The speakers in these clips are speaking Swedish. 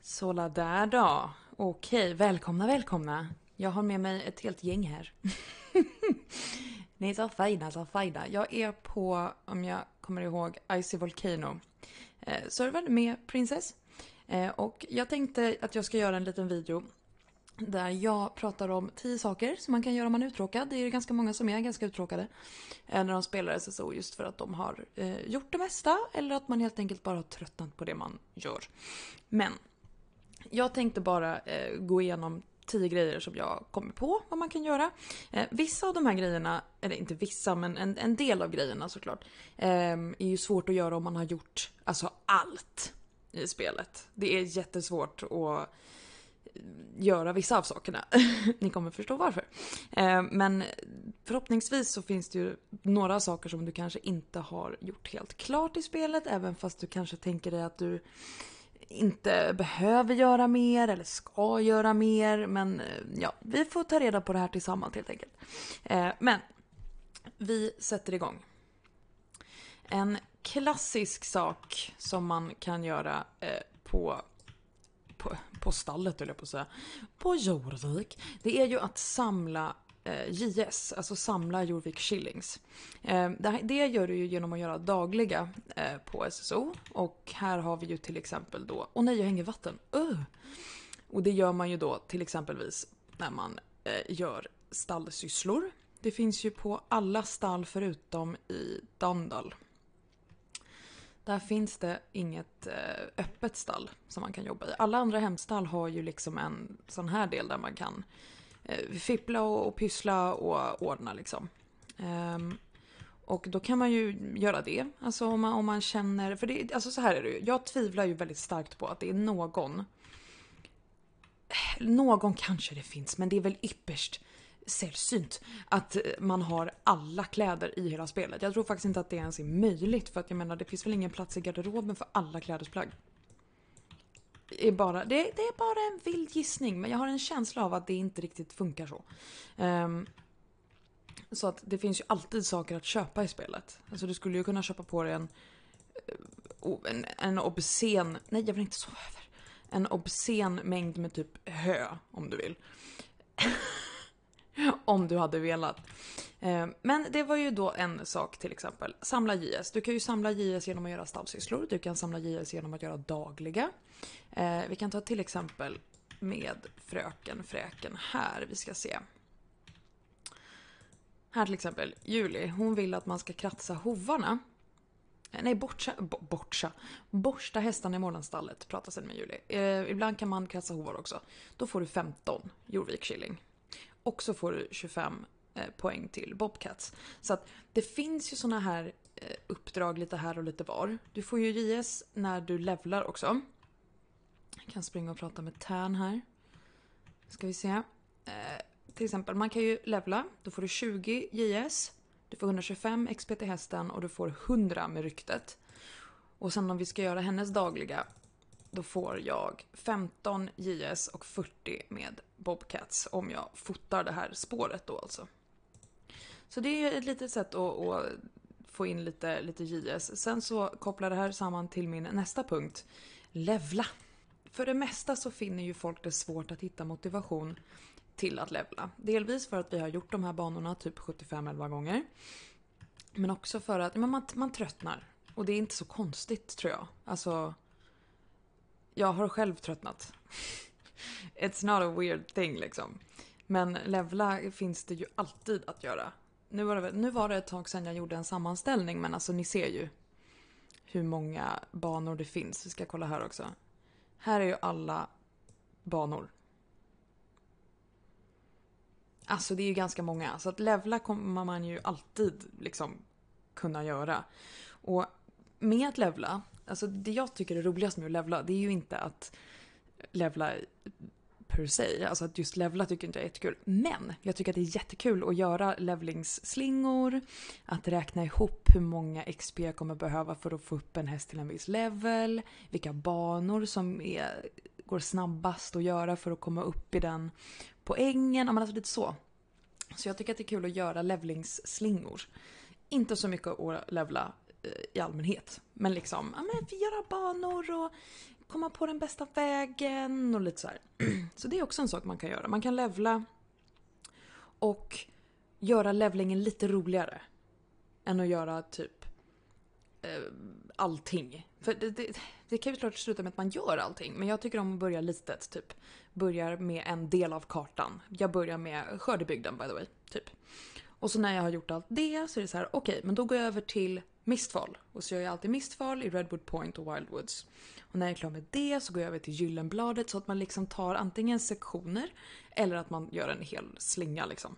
Så där då. Okej, välkomna. Jag har med mig ett helt gäng här. Ni är så fina. Jag är på, om jag kommer ihåg, Icy Volcano. Server med Princess. Och jag tänkte att jag ska göra en liten video där jag pratar om 10 saker som man kan göra om man är uttråkad. Det är ganska många som är ganska uttråkade när de spelar SSO, just för att de har gjort det mesta eller att man helt enkelt bara har tröttnat på det man gör. Men jag tänkte bara gå igenom 10 grejer som jag kommer på vad man kan göra. Vissa av de här grejerna, eller inte vissa, men en del av grejerna såklart, är ju svårt att göra om man har gjort alltså allt i spelet. Det är jättesvårt att göra vissa av sakerna. Ni kommer förstå varför. Men förhoppningsvis så finns det ju några saker som du kanske inte har gjort helt klart i spelet, även fast du kanske tänker dig att du inte behöver göra mer eller ska göra mer. Men ja, vi får ta reda på det här tillsammans helt enkelt. Men vi sätter igång. En klassisk sak som man kan göra på stallet, eller på att säga, på Jorvik, det är ju att samla JS, alltså samla Jorvik shillings. Det gör du ju genom att göra dagliga på SSO, och här har vi ju till exempel då, nej, jag hänger vatten. Och det gör man ju då till exempelvis när man gör stallsysslor. Det finns ju på alla stall förutom i Dandal. Där finns det inget öppet stall som man kan jobba i. Alla andra hemstall har ju liksom en sån här del där man kan fippla och pyssla och ordna liksom. Och då kan man ju göra det. Alltså om man känner, för det, alltså så här är det ju. Jag tvivlar ju väldigt starkt på att det är någon kanske det finns, men det är väl ypperst sällsynt att man har alla kläder i hela spelet. Jag tror faktiskt inte att det ens är möjligt, för att jag menar, det finns väl ingen plats i garderoben för alla klädesplagg. Det är bara en vild gissning, men jag har en känsla av att det inte riktigt funkar så. Så att det finns ju alltid saker att köpa i spelet. Alltså du skulle ju kunna köpa på dig en obscen, nej jag vill inte så över. En obscen mängd med typ hö om du vill. Om du hade velat. Men det var ju då en sak, till exempel. Samla JS. Du kan ju samla JS genom att göra stallsysslor. Du kan samla JS genom att göra dagliga. Vi kan ta till exempel med fräken här. Vi ska se. Här till exempel, Julie. Hon vill att man ska kratsa hovarna. Nej, borsta hästarna i Målandsstallet, pratar sen med Julie. Ibland kan man kratsa hovar också. Då får du 15 Jorvik-shilling. Och så får du 25 poäng till Bobcats. Så att det finns ju såna här uppdrag lite här och lite var. Du får ju JS när du levlar också. Jag kan springa och prata med Tärn här. Ska vi se. Till exempel, man kan ju levla. Då får du 20 JS. Du får 125 XP till hästen och du får 100 med ryktet. Och sen om vi ska göra hennes dagliga, då får jag 15 JS och 40 med Bobcats om jag fotar det här spåret då alltså. Så det är ett litet sätt att få in lite JS. Sen så kopplar det här samman till min nästa punkt. Levla. För det mesta så finner ju folk det svårt att hitta motivation till att levla. Delvis för att vi har gjort de här banorna typ 75-11 gånger. Men också för att man tröttnar. Och det är inte så konstigt, tror jag. Alltså, jag har själv tröttnat. It's not a weird thing liksom. Men levla finns det ju alltid att göra. Nu var det ett tag sedan jag gjorde en sammanställning, men alltså ni ser ju hur många banor det finns. Vi ska kolla här också. Här är ju alla banor. Alltså det är ju ganska många. Så att levla kommer man ju alltid liksom kunna göra. Och med att levla, alltså det jag tycker är roligast med att levla, det är ju inte att levla per se. Alltså att just levla tycker inte jag är jättekul. Men jag tycker att det är jättekul att göra levlingsslingor. Att räkna ihop hur många XP jag kommer behöva för att få upp en häst till en viss level. Vilka banor som går snabbast att göra för att komma upp i den poängen. Men alltså lite så. Så jag tycker att det är kul att göra levlingsslingor. Inte så mycket att levla i allmänhet. Men liksom, göra banor och komma på den bästa vägen och lite så här. Så det är också en sak man kan göra. Man kan levla och göra levlingen lite roligare än att göra typ allting. För det kan ju klart sluta med att man gör allting. Men jag tycker om att börja litet. Typ börjar med en del av kartan. Jag börjar med skördebygden, by the way. Typ. Och så när jag har gjort allt det så är det så här: okej, men då går jag över till Mistfall. Och så gör jag alltid Mistfall i Redwood Point och Wildwoods. Och när jag är klar med det så går jag över till Gyllenbladet. Så att man liksom tar antingen sektioner eller att man gör en hel slinga liksom.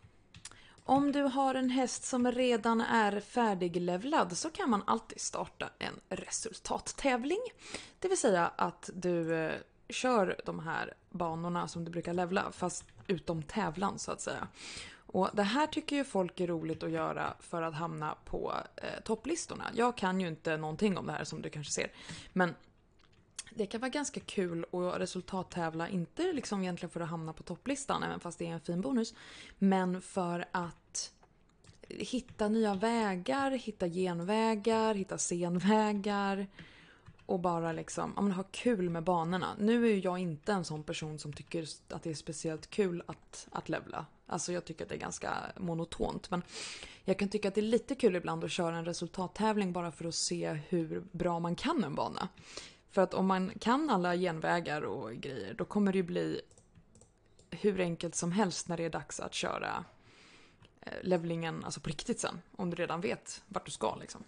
Om du har en häst som redan är färdiglevlad så kan man alltid starta en resultattävling. Det vill säga att du kör de här banorna som du brukar levla fast utom tävlan så att säga. Och det här tycker ju folk är roligt att göra för att hamna på topplistorna. Jag kan ju inte någonting om det här som du kanske ser. Men det kan vara ganska kul att resultattävla, inte liksom egentligen för att hamna på topplistan, även fast det är en fin bonus. Men för att hitta nya vägar, hitta genvägar, hitta senvägar. Och bara liksom, ha kul med banorna. Nu är ju jag inte en sån person som tycker att det är speciellt kul att levla. Alltså jag tycker att det är ganska monotont. Men jag kan tycka att det är lite kul ibland att köra en resultattävling bara för att se hur bra man kan en bana. För att om man kan alla genvägar och grejer, då kommer det ju bli hur enkelt som helst när det är dags att köra levlingen alltså på riktigt sen. Om du redan vet vart du ska liksom.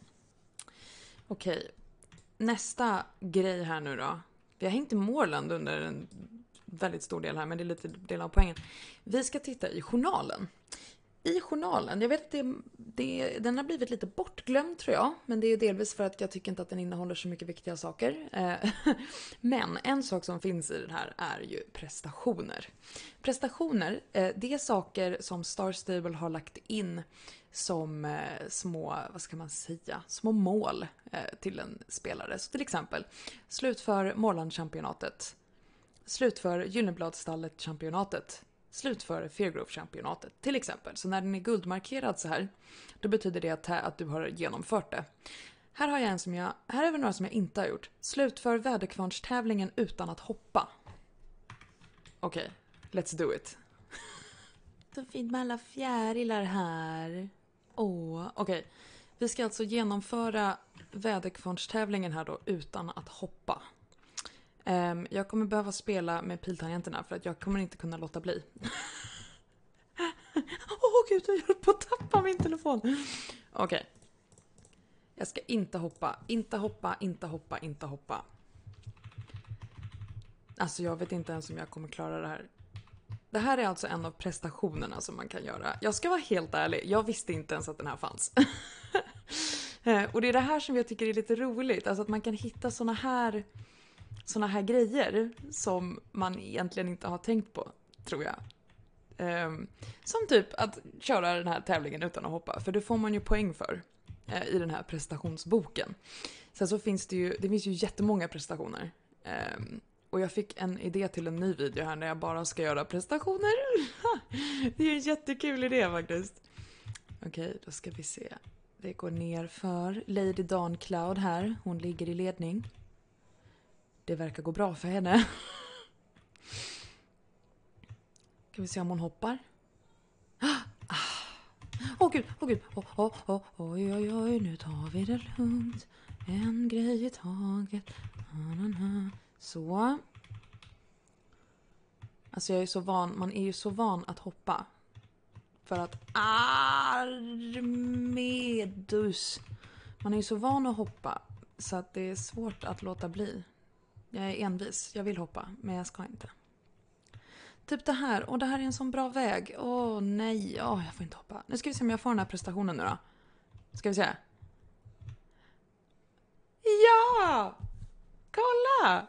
Okej. Nästa grej här nu då. Vi har hängt i Moreland under en väldigt stor del här, men det är lite del av poängen. Vi ska titta i journalen. I journalen, jag vet att den har blivit lite bortglömd tror jag. Men det är delvis för att jag tycker inte att den innehåller så mycket viktiga saker. Men en sak som finns i den här är ju prestationer. Prestationer, det är saker som Star Stable har lagt in som små, vad ska man säga, små mål till en spelare. Så till exempel, slutför Moreland-championatet. Slutför Gyllenbladstallet-championatet. Slutför Fairgrove-championatet till exempel. Så när den är guldmarkerad så här, då betyder det att du har genomfört det. Här har jag här är några som jag inte har gjort. Slutför väderkvarnstävlingen utan att hoppa. Okej, let's do it. Så fint med alla fjärilar här. Okej. Vi ska alltså genomföra väderkvarnstävlingen här då utan att hoppa. Jag kommer behöva spela med piltangenterna för att jag kommer inte kunna låta bli. Gud, jag höll på att tappa min telefon. Okej. Jag ska inte hoppa. Inte hoppa, inte hoppa, inte hoppa. Alltså jag vet inte ens om jag kommer klara det här. Det här är alltså en av prestationerna som man kan göra. Jag ska vara helt ärlig, jag visste inte ens att den här fanns. Och det är det här som jag tycker är lite roligt. Alltså att man kan hitta såna här grejer som man egentligen inte har tänkt på, tror jag. Som typ att köra den här tävlingen utan att hoppa. För det får man ju poäng för i den här prestationsboken. Sen så finns det finns ju jättemånga prestationer. Och jag fick en idé till en ny video här när jag bara ska göra prestationer. Det är en jättekul idé faktiskt. Okej, då ska vi se. Det går ner för Lady Dawn Cloud här. Hon ligger i ledning. Det verkar gå bra för henne. Kan vi se om hon hoppar? Gud. Oj, nu tar vi det lugnt. En grej i taget. Så. Alltså jag är så van, man är ju så van att hoppa. För att Armedus. Man är ju så van att hoppa så att det är svårt att låta bli. Jag är envis, jag vill hoppa, men jag ska inte. Typ det här, och det här är en sån bra väg. Nej, jag får inte hoppa. Nu ska vi se om jag får den här prestationen nu då. Ska vi se. Ja! Kolla!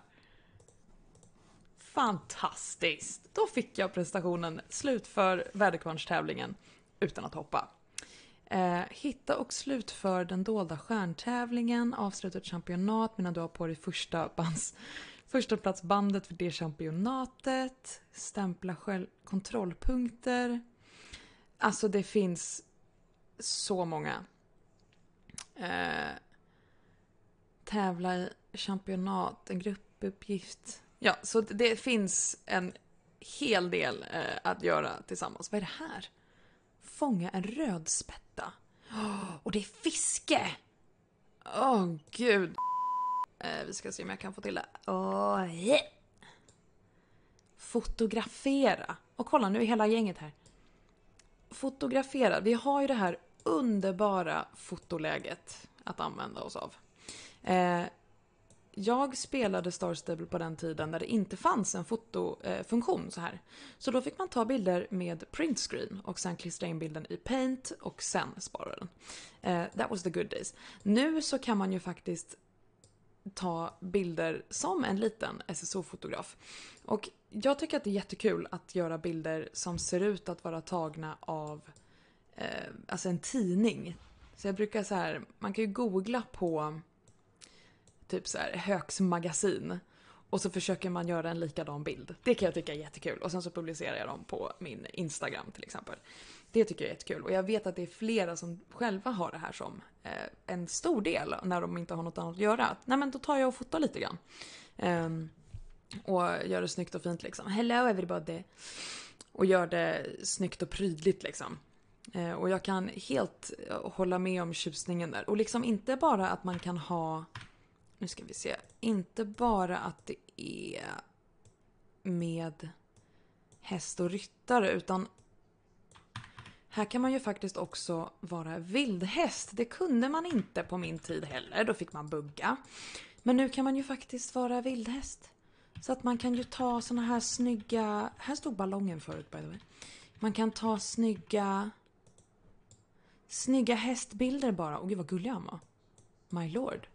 Fantastiskt! Då fick jag prestationen slutför väderkvarnstävlingen utan att hoppa. Hitta och slutför den dolda stjärntävlingen. Avsluta ett championat medan du har på dig första plats bandet för det championatet. Stämpla kontrollpunkter. Alltså det finns så många. Tävla i championat, en grupp gruppuppgift. Ja, så det finns en hel del att göra tillsammans. Vad är det här? Fånga en rödspätta. Och det är fiske! Gud. Vi ska se om jag kan få till det. Yeah. Fotografera. Och kolla, nu är hela gänget här. Fotografera. Vi har ju det här underbara fotoläget att använda oss av. Jag spelade Star Stable på den tiden där det inte fanns en fotofunktion så här. Så då fick man ta bilder med print screen och sen klistra in bilden i Paint och sen spara den. That was the good days. Nu så kan man ju faktiskt ta bilder som en liten SSO-fotograf. Och jag tycker att det är jättekul att göra bilder som ser ut att vara tagna av alltså en tidning. Så jag brukar så här, man kan ju googla på typ så här Högs magasin och så försöker man göra en likadan bild. Det kan jag tycka är jättekul. Och sen så publicerar jag dem på min Instagram till exempel. Det tycker jag är jättekul. Och jag vet att det är flera som själva har det här som en stor del när de inte har något annat att göra. Nej, men då tar jag och fotar lite grann. Och gör det snyggt och fint liksom. Hello everybody. Och gör det snyggt och prydligt liksom. Och jag kan helt hålla med om tjusningen där. Och liksom inte bara att man kan ha... Nu ska vi se. Inte bara att det är med häst och ryttare, utan här kan man ju faktiskt också vara vildhäst. Det kunde man inte på min tid heller. Då fick man bugga. Men nu kan man ju faktiskt vara vildhäst. Så att man kan ju ta såna här snygga... Här stod ballongen förut, by the way. Man kan ta snygga hästbilder bara. Och gud vad gullig han var. My lord.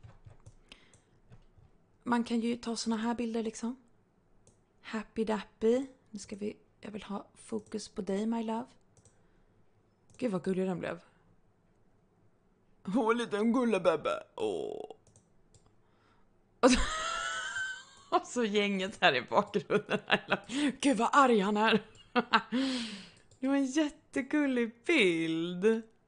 Man kan ju ta såna här bilder liksom. Happy dappy. Nu ska vi... Jag vill ha fokus på dig, my love. Gud vad gullig den blev. Åh, liten gullabebbe. Åh. Och så gänget här i bakgrunden. Gud vad arg han är. Det var en jättegullig bild.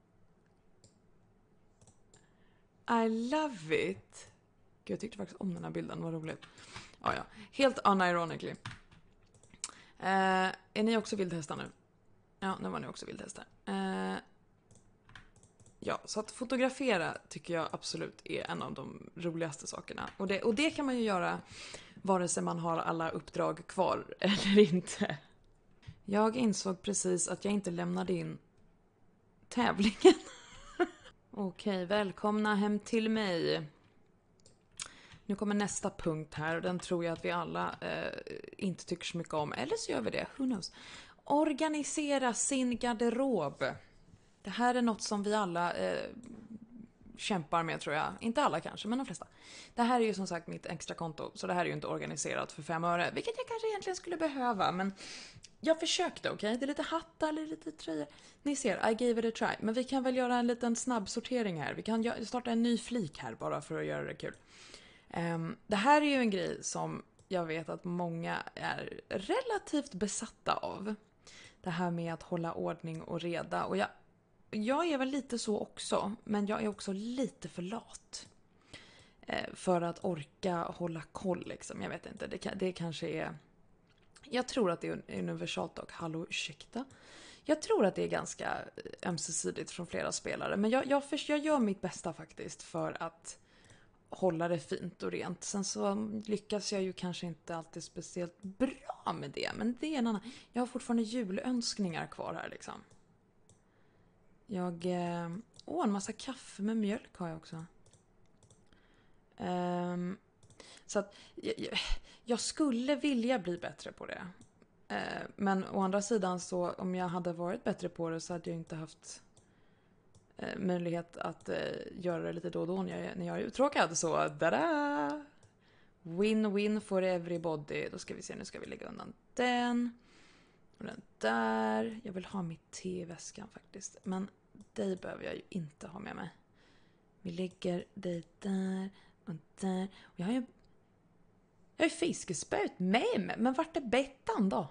I love it. Gud, jag tyckte faktiskt om den här bilden. Vad roligt. Ja. Helt unironically. Är ni också vildhästar nu? Ja, nu var ni också vildhästar. Ja, så att fotografera tycker jag absolut är en av de roligaste sakerna. Och det kan man ju göra vare sig man har alla uppdrag kvar eller inte. Jag insåg precis att jag inte lämnade in tävlingen. Okej, välkomna hem till mig. Nu kommer nästa punkt här. Den tror jag att vi alla inte tycker så mycket om. Eller så gör vi det, who knows. Organisera sin garderob. Det här är något som vi alla kämpar med, tror jag. Inte alla kanske, men de flesta. Det här är ju som sagt mitt extra konto. Så det här är ju inte organiserat för 5 öre. Vilket jag kanske egentligen skulle behöva. Men jag försökte, okej? Det är lite hattar, lite tröjor. Ni ser, I gave it a try. Men vi kan väl göra en liten snabb sortering här. Vi kan starta en ny flik här bara för att göra det kul. Det här är ju en grej som jag vet att många är relativt besatta av. Det här med att hålla ordning och reda. Och jag är väl lite så också. Men jag är också lite för lat. För att orka hålla koll liksom. Jag vet inte, det kanske är... Jag tror att det är universalt och hallå, ursäkta. Jag tror att det är ganska ömsesidigt från flera spelare. Men jag gör mitt bästa faktiskt för att hålla det fint och rent. Sen så lyckas jag ju kanske inte alltid speciellt bra med det. Men det är en annan... Jag har fortfarande julönskningar kvar här liksom. En massa kaffe med mjölk har jag också. Så att jag skulle vilja bli bättre på det. Men å andra sidan så om jag hade varit bättre på det så hade jag inte haft möjlighet att göra det lite då och då när jag är uttråkad. Så da-da! Win-win for everybody. Då ska vi se, nu ska vi lägga undan den. Och den där. Jag vill ha mitt te i väskan faktiskt. Men dig behöver jag ju inte ha med mig. Vi lägger dig där och där. Och jag har ju fiskespöet med mig. Men vart är Bettan då?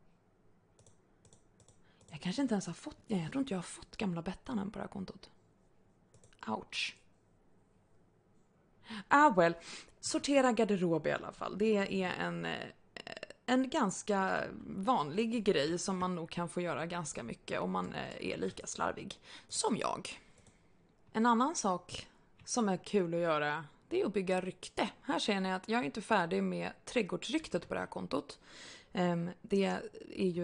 Jag kanske inte ens har fått... Jag tror inte jag har fått gamla Bettan än på det här kontot. Ouch. Well. Sortera garderob i alla fall. Det är en ganska vanlig grej som man nog kan få göra ganska mycket om man är lika slarvig som jag. En annan sak som är kul att göra, det är att bygga rykte. Här ser ni att jag är inte färdig med trädgårdsryktet på det här kontot. Det är ju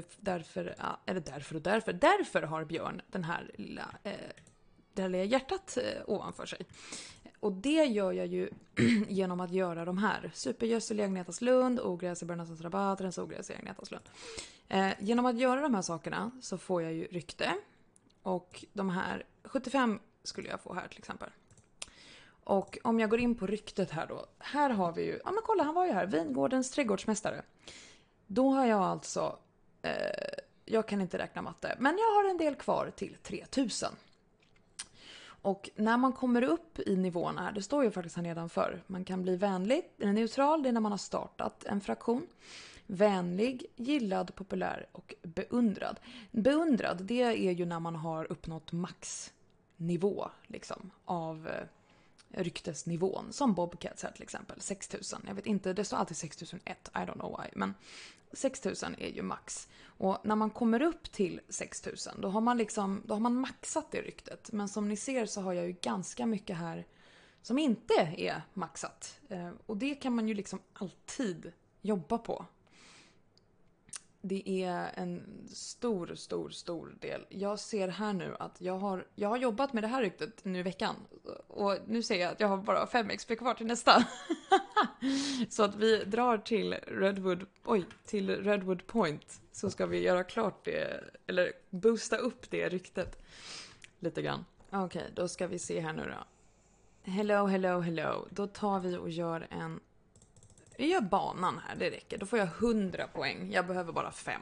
därför har Björn den här det här lilla hjärtat ovanför sig. Och det gör jag ju genom att göra de här. Supergödsel i Agnetas-Lund, ogräs i Bernasens rabatt, rensa ogräs i Agnetas-Lund. Genom att göra de här sakerna så får jag ju rykte. Och de här 75 skulle jag få här till exempel. Och om jag går in på ryktet här då. Här har vi ju, ja men kolla han var ju här, Vingårdens trädgårdsmästare. Då har jag alltså, jag kan inte räkna matte, men jag har en del kvar till 3000. Och när man kommer upp i nivåerna här, det står ju faktiskt här nedanför. Man kan bli vänlig, eller neutral, det är när man har startat en fraktion. Vänlig, gillad, populär och beundrad. Beundrad, det är ju när man har uppnått maxnivå liksom, av ryktesnivån. Som Bobcats här till exempel, 6000. Jag vet inte, det står alltid 6001, I don't know why. Men 6000 är ju max. Och när man kommer upp till 6000 då har man maxat det ryktet. Men som ni ser så har jag ju ganska mycket här som inte är maxat. Och det kan man ju liksom alltid jobba på. Det är en stor del. Jag ser här nu att jag har jobbat med det här ryktet nu i veckan. Och nu ser jag att jag har bara 5 XP kvar till nästa. Så att vi drar till Redwood Point. Så ska vi göra klart det, eller boosta upp det ryktet lite grann. Okej, då ska vi se här nu då. Hello. Då tar vi och gör vi gör banan här, det räcker. Då får jag 100 poäng. Jag behöver bara 5.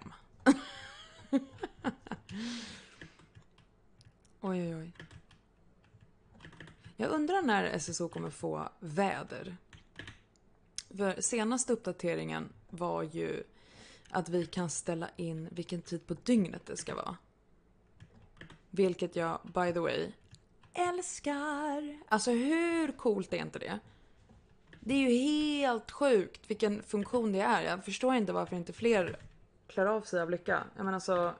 Oj. Jag undrar när SSO kommer få väder. För senaste uppdateringen var ju att vi kan ställa in vilken tid på dygnet det ska vara. Vilket jag, by the way, älskar. Alltså hur coolt är inte det? Det är ju helt sjukt vilken funktion det är. Jag förstår inte varför inte fler klarar av sig av lycka. Jag menar så...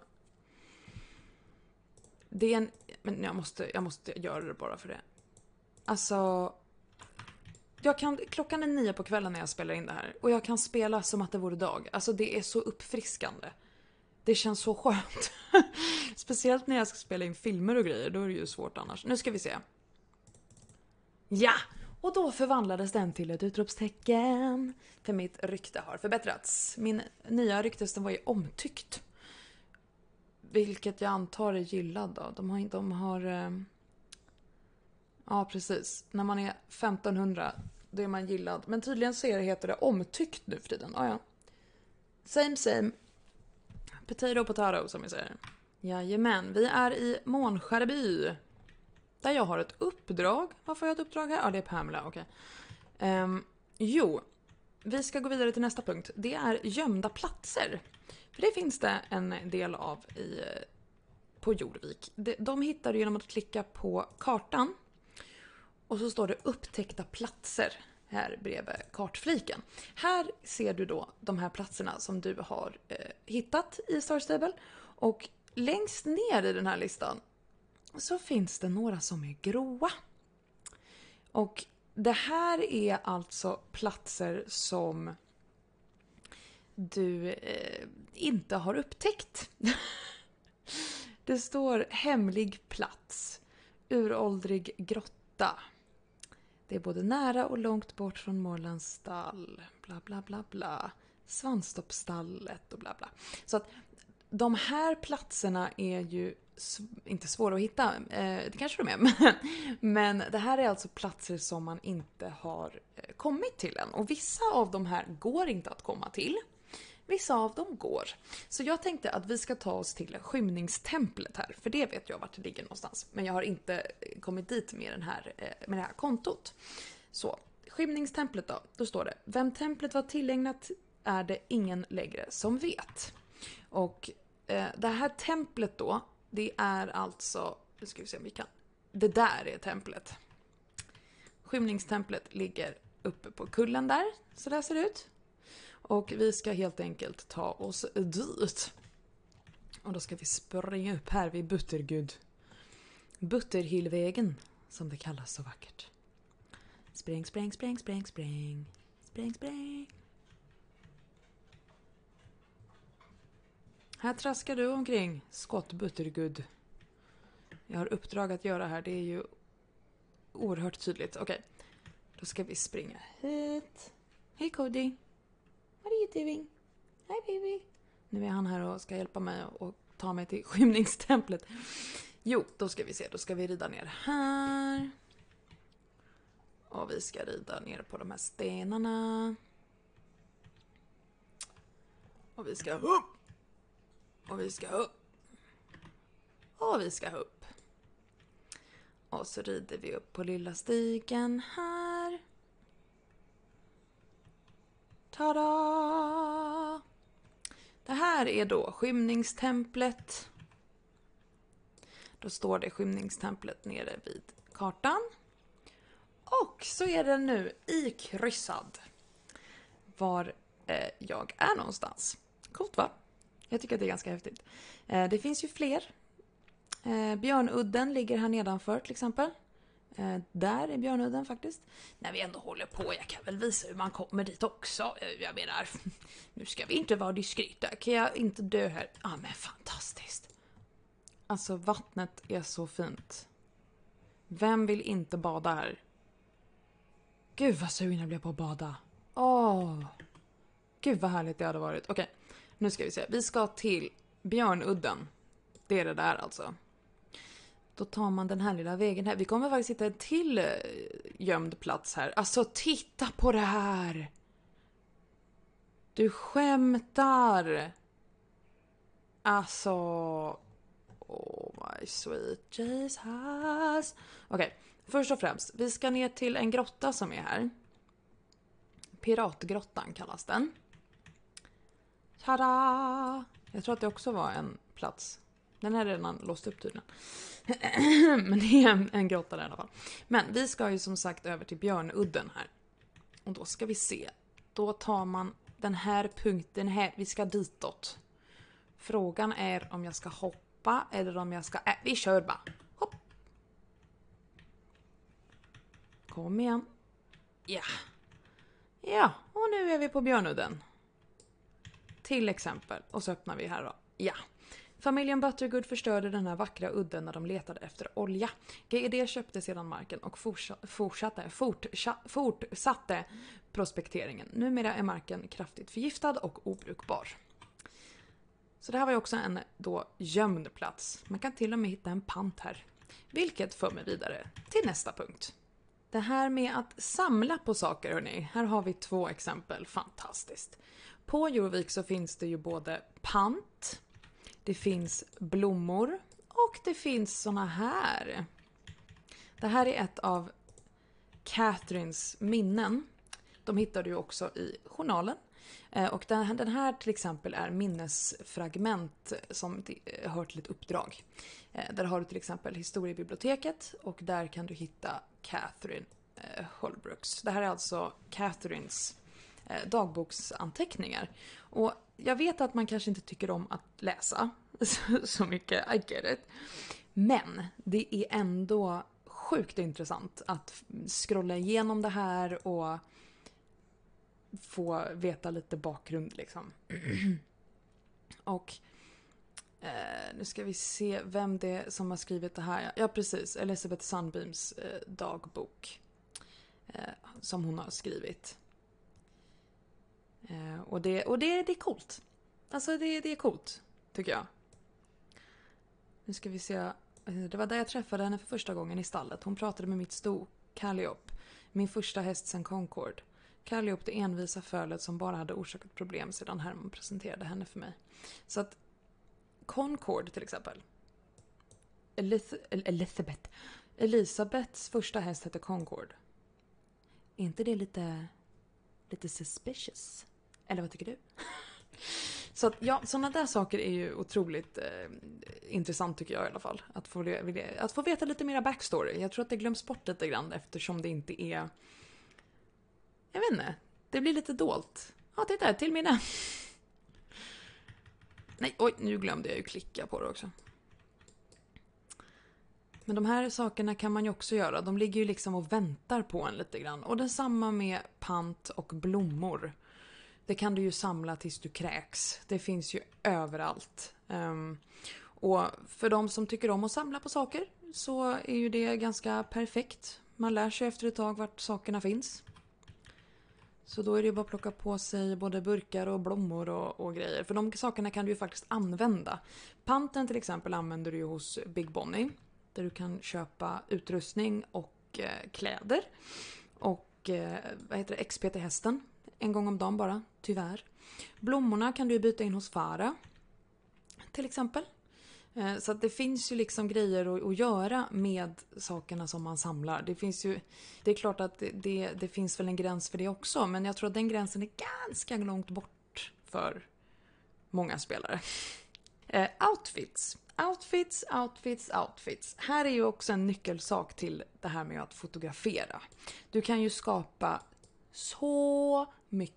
Det är men jag måste göra det bara för det. Alltså... Klockan är 9 på kvällen när jag spelar in det här. Och jag kan spela som att det vore dag. Alltså det är så uppfriskande. Det känns så skönt. Speciellt när jag ska spela in filmer och grejer. Då är det ju svårt annars. Nu ska vi se. Ja! Och då förvandlades den till ett utropstecken. För mitt rykte har förbättrats. Min nya ryktesten var ju omtyckt. Vilket jag antar är gillad då. De har ja, precis. När man är 1500 då är man gillad. Men tydligen så heter det omtyckt nu för tiden. Ja. Same. Potato som vi säger. Jajamän, vi är i Månskärdeby. Där jag har ett uppdrag. Varför har jag ett uppdrag här? Ja, det är Pamela, okej. Vi ska gå vidare till nästa punkt. Det är gömda platser. För det finns det en del av på Jordvik. De hittar du genom att klicka på kartan. Och så står det upptäckta platser här bredvid kartfliken. Här ser du då de här platserna som du har hittat i Star Stable. Och längst ner i den här listan så finns det några som är gråa. Och det här är alltså platser som du inte har upptäckt. Det står hemlig plats, uråldrig grotta. Det är både nära och långt bort från Morlands stall, bla bla bla bla. Svansstoppstallet och bla bla. Så att de här platserna är ju inte svåra att hitta, det kanske de är. Men det här är alltså platser som man inte har kommit till än. Och vissa av de här går inte att komma till. Vissa av dem går. Så jag tänkte att vi ska ta oss till skymningstemplet här. För det vet jag vart det ligger någonstans. Men jag har inte kommit dit med det här kontot. Så, skymningstemplet då. Då står det: vem templet var tillägnat är det ingen längre som vet. Och det här templet då, det är alltså... Nu ska vi se om vi kan... Det där är templet. Skymningstemplet ligger uppe på kullen där. Så där ser det ut. Och vi ska helt enkelt ta oss dit. Och då ska vi springa upp här vid Buttergud. Butterhillvägen, som det kallas så vackert. Spring, spring, spring, spring, spring. Spring, spring. Här traskar du omkring, Skott Buttergud. Jag har uppdrag att göra här, det är ju oerhört tydligt. Okej, då ska vi springa hit. Hej Cody. What are you doing? Hi baby. Nu är han här och ska hjälpa mig och ta mig till skymningstemplet. Jo, då ska vi se. Då ska vi rida ner här. Och vi ska rida ner på de här stenarna. Och vi ska upp. Och vi ska upp. Och vi ska upp. Och så rider vi upp på lilla stigen här. Tada! Det här är då skymningstemplet. Då står det skymningstemplet nere vid kartan. Och så är den nu ikryssad var jag är någonstans. Coolt va? Jag tycker att det är ganska häftigt. Det finns ju fler. Björnudden ligger här nedanför till exempel. Där är Björnudden faktiskt. När vi ändå håller på, jag kan väl visa hur man kommer dit också. Jag menar, nu ska vi inte vara diskreta. Kan jag inte dö här? Ja, men fantastiskt. Alltså vattnet är så fint. Vem vill inte bada här? Gud vad sugen jag blev på att bada. Gud vad härligt det hade varit. Okej, nu ska vi se. Vi ska till Björnudden. Det är det där alltså. Då tar man den här lilla vägen här. Vi kommer faktiskt hitta en till gömd plats här. Alltså titta på det här. Du skämtar. Alltså. Oh my sweet Jesus. Okej, först och främst. Vi ska ner till en grotta som är här. Piratgrottan kallas den. Tada! Jag tror att det också var en plats. Den är redan låst upp tydligen. Men det är en grotta där i alla fall. Men vi ska ju som sagt över till Björnudden här. Och då ska vi se. Då tar man den här punkten här. Vi ska ditåt. Frågan är om jag ska hoppa eller om jag ska... vi kör bara. Hopp. Kom igen. Ja. Ja, och nu är vi på Björnudden. Till exempel. Och så öppnar vi här då. Ja. Familjen Buttergood förstörde den här vackra udden när de letade efter olja. GED köpte sedan marken och fortsatte prospekteringen. Numera är marken kraftigt förgiftad och obrukbar. Så det här var ju också en då gömd plats. Man kan till och med hitta en pant här. Vilket för mig vidare till nästa punkt. Det här med att samla på saker, hörni. Här har vi 2 exempel. Fantastiskt. På Jorvik så finns det ju både pant, det finns blommor och det finns såna här. Det här är ett av Catherines minnen. De hittade ju också i journalen. Och den här till exempel är minnesfragment som hör till ett uppdrag. Där har du till exempel historiebiblioteket och där kan du hitta Catherine Holbrooks. Det här är alltså Catherines dagboksanteckningar. Och jag vet att man kanske inte tycker om att läsa så mycket, I get it. Men det är ändå sjukt intressant att scrolla igenom det här och få veta lite bakgrund liksom. Och nu ska vi se vem det är som har skrivit det här. Ja, precis. Elizabeth Sunbeams dagbok som hon har skrivit. Och det är coolt. Alltså det är coolt, tycker jag. Nu ska vi se. Det var där jag träffade henne för första gången i stallet. Hon pratade med mitt sto, Calliope. Min första häst sen Concord. Calliope, det envisa fölet som bara hade orsakat problem sedan Herman presenterade henne för mig. Så att Concord till exempel. Elisabeths första häst hette Concord. Är inte det lite suspicious? Eller vad tycker du? Så att, ja, sådana där saker är ju otroligt intressant tycker jag i alla fall. Att få veta lite mera backstory. Jag tror att det glöms bort lite grann eftersom det inte är... Jag vet inte. Det blir lite dolt. Ja, titta här, till mina. Nej, oj, nu glömde jag ju klicka på det också. Men de här sakerna kan man ju också göra. De ligger ju liksom och väntar på en lite grann. Och detsamma med pant och blommor. Det kan du ju samla tills du kräks. Det finns ju överallt. Och för de som tycker om att samla på saker så är ju det ganska perfekt. Man lär sig efter ett tag vart sakerna finns. Så då är det ju bara att plocka på sig både burkar och blommor och grejer. För de sakerna kan du ju faktiskt använda. Panten till exempel använder du ju hos Big Bonnie. Där du kan köpa utrustning och kläder. Och XP till hästen. En gång om dagen bara, tyvärr. Blommorna kan du byta in hos Farah. Till exempel. Så att det finns ju liksom grejer att göra med sakerna som man samlar. Det är klart att det finns väl en gräns för det också. Men jag tror att den gränsen är ganska långt bort för många spelare. Outfits. Outfits. Här är ju också en nyckelsak till det här med att fotografera. Du kan ju skapa så mycket.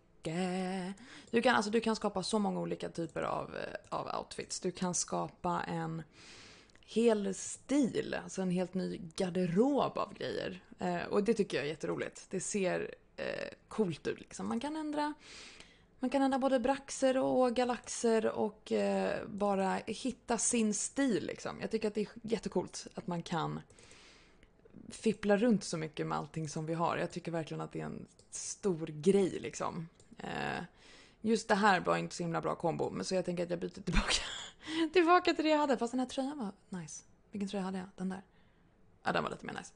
Du kan skapa så många olika typer av outfits. Du kan skapa en hel stil, alltså en helt ny garderob av grejer. Och det tycker jag är jätteroligt. Det ser coolt ut liksom. Man kan ändra både braxer och galaxer och bara hitta sin stil liksom. Jag tycker att det är jättecoolt att man kan fippla runt så mycket med allting som vi har. Jag tycker verkligen att det är en stor grej liksom. Just det här var inte så himla bra kombo, men så jag tänker att jag byter tillbaka till det jag hade. Fast den här tröjan var nice. Vilken tröja hade jag? Den där. Ja, den var lite mer nice.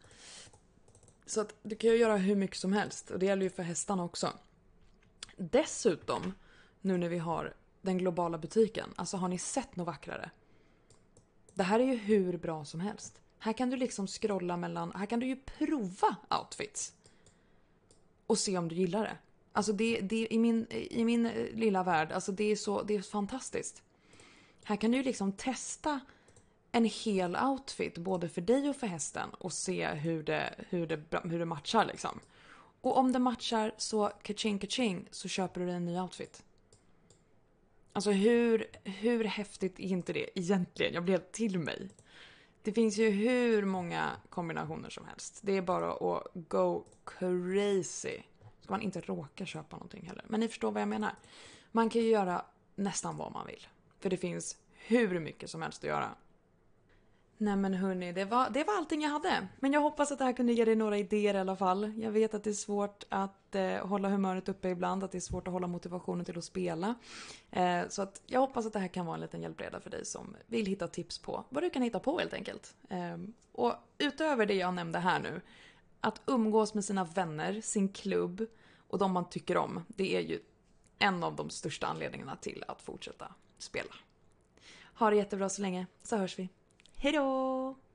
Så att du kan ju göra hur mycket som helst. Och det gäller ju för hästarna också. Dessutom, nu när vi har den globala butiken. Alltså har ni sett något vackrare? Det här är ju hur bra som helst. Här kan du liksom scrolla mellan... Här kan du ju prova outfits. Och se om du gillar det. Alltså i min lilla värld, alltså det är fantastiskt. Här kan du ju liksom testa en hel outfit både för dig och för hästen och se hur det matchar liksom. Och om det matchar så kaching så köper du en ny outfit. Alltså hur häftigt är inte det egentligen? Jag blev till mig. Det finns ju hur många kombinationer som helst. Det är bara att go crazy. Ska man inte råka köpa någonting heller. Men ni förstår vad jag menar. Man kan ju göra nästan vad man vill. För det finns hur mycket som helst att göra. Nej men hörni, det var allting jag hade. Men jag hoppas att det här kunde ge dig några idéer i alla fall. Jag vet att det är svårt att hålla humöret uppe ibland. Att det är svårt att hålla motivationen till att spela. Så att jag hoppas att det här kan vara en liten hjälpreda för dig som vill hitta tips på vad du kan hitta på helt enkelt. Och utöver det jag nämnde här nu. Att umgås med sina vänner, sin klubb och de man tycker om. Det är ju en av de största anledningarna till att fortsätta spela. Ha det jättebra så länge, så hörs vi. Hej då!